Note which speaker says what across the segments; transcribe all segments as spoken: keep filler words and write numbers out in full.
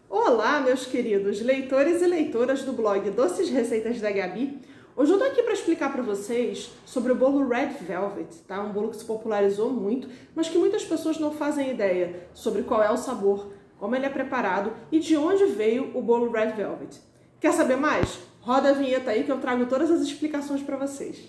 Speaker 1: Olá, meus queridos leitores e leitoras do blog Doces Receitas da Gabi. Hoje eu tô aqui para explicar para vocês sobre o bolo Red Velvet, tá? Um bolo que se popularizou muito, mas que muitas pessoas não fazem ideia sobre qual é o sabor, como ele é preparado e de onde veio o bolo Red Velvet. Quer saber mais? Roda a vinheta aí que eu trago todas as explicações para vocês.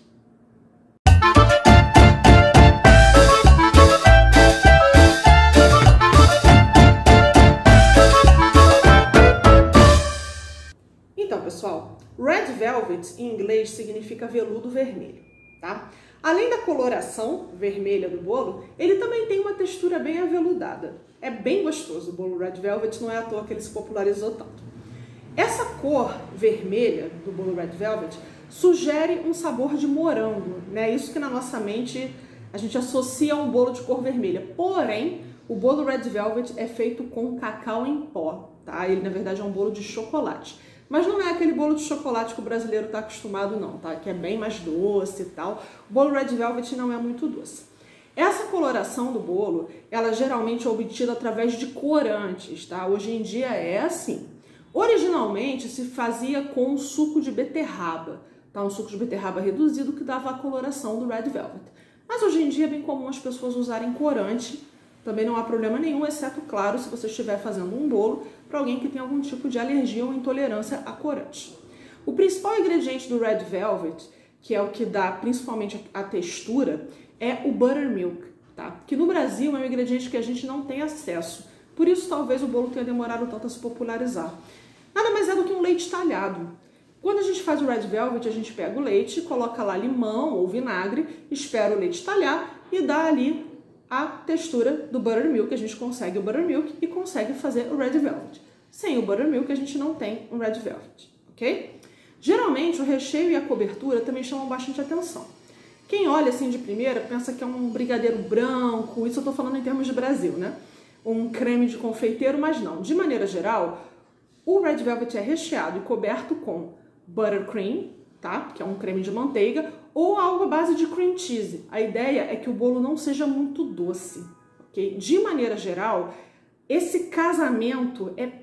Speaker 1: Então, pessoal, Red Velvet em inglês significa veludo vermelho, tá? Além da coloração vermelha do bolo, ele também tem uma textura bem aveludada. É bem gostoso o bolo Red Velvet, não é à toa que ele se popularizou tanto. Essa cor vermelha do bolo Red Velvet sugere um sabor de morango, né? Isso que na nossa mente a gente associa a um bolo de cor vermelha. Porém, o bolo Red Velvet é feito com cacau em pó, tá? Ele, na verdade, é um bolo de chocolate. Mas não é aquele bolo de chocolate que o brasileiro está acostumado não, tá? Que é bem mais doce e tal. O bolo Red Velvet não é muito doce. Essa coloração do bolo, ela geralmente é obtida através de corantes, tá? Hoje em dia é assim. Originalmente se fazia com suco de beterraba, tá? Um suco de beterraba reduzido que dava a coloração do Red Velvet. Mas hoje em dia é bem comum as pessoas usarem corante. Também não há problema nenhum, exceto, claro, se você estiver fazendo um bolo para alguém que tem algum tipo de alergia ou intolerância a corante. O principal ingrediente do Red Velvet, que é o que dá principalmente a textura, é o buttermilk, tá? Que no Brasil é um ingrediente que a gente não tem acesso. Por isso, talvez o bolo tenha demorado tanto a se popularizar. Nada mais é do que um leite talhado. Quando a gente faz o Red Velvet, a gente pega o leite, coloca lá limão ou vinagre, espera o leite talhar e dá ali a textura do buttermilk. A gente consegue o buttermilk e consegue fazer o Red Velvet. Sem o buttermilk, a gente não tem um Red Velvet, ok? Geralmente, o recheio e a cobertura também chamam bastante atenção. Quem olha assim de primeira pensa que é um brigadeiro branco, isso eu tô falando em termos de Brasil, né? Um creme de confeiteiro, mas não. De maneira geral, o Red Velvet é recheado e coberto com buttercream, tá? Que é um creme de manteiga, ou algo à base de cream cheese. A ideia é que o bolo não seja muito doce, ok? De maneira geral, esse casamento é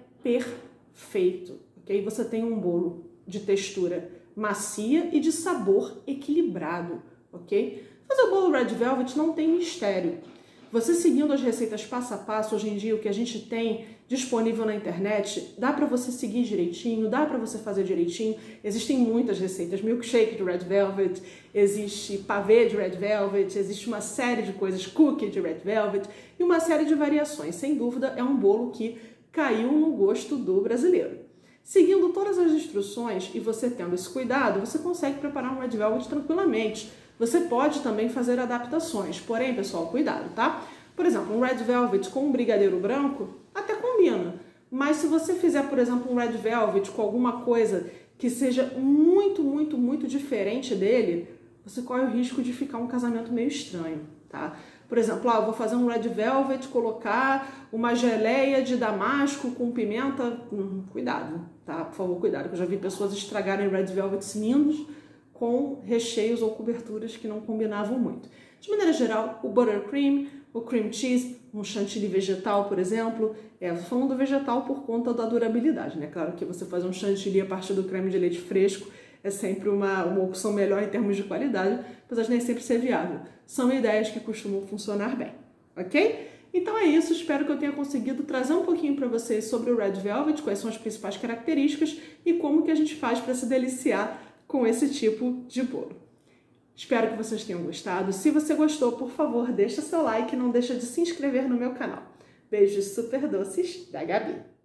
Speaker 1: perfeito, ok? Você tem um bolo de textura macia e de sabor equilibrado, ok? Fazer o bolo Red Velvet não tem mistério. Você seguindo as receitas passo a passo, hoje em dia o que a gente tem disponível na internet, dá para você seguir direitinho, dá para você fazer direitinho. Existem muitas receitas, milkshake de Red Velvet, existe pavê de Red Velvet, existe uma série de coisas, cookie de Red Velvet e uma série de variações. Sem dúvida é um bolo que caiu no gosto do brasileiro. Seguindo todas as instruções e você tendo esse cuidado, você consegue preparar um Red Velvet tranquilamente. Você pode também fazer adaptações, porém, pessoal, cuidado, tá? Por exemplo, um Red Velvet com um brigadeiro branco até combina, mas se você fizer, por exemplo, um Red Velvet com alguma coisa que seja muito, muito, muito diferente dele, você corre o risco de ficar um casamento meio estranho, tá? Por exemplo, ah, eu vou fazer um Red Velvet, colocar uma geleia de damasco com pimenta, hum, cuidado, tá? Por favor, cuidado, que eu já vi pessoas estragarem Red Velvets lindos com recheios ou coberturas que não combinavam muito. De maneira geral, o buttercream, o cream cheese, um chantilly vegetal, por exemplo, é, eu tô falando vegetal por conta da durabilidade, né? Claro que você fazer um chantilly a partir do creme de leite fresco é sempre uma, uma opção melhor em termos de qualidade, apesar de nem sempre ser viável. São ideias que costumam funcionar bem, ok? Então é isso, espero que eu tenha conseguido trazer um pouquinho para vocês sobre o Red Velvet, quais são as principais características e como que a gente faz para se deliciar com esse tipo de bolo. Espero que vocês tenham gostado. Se você gostou, por favor, deixa seu like e não deixa de se inscrever no meu canal. Beijos super doces da Gabi.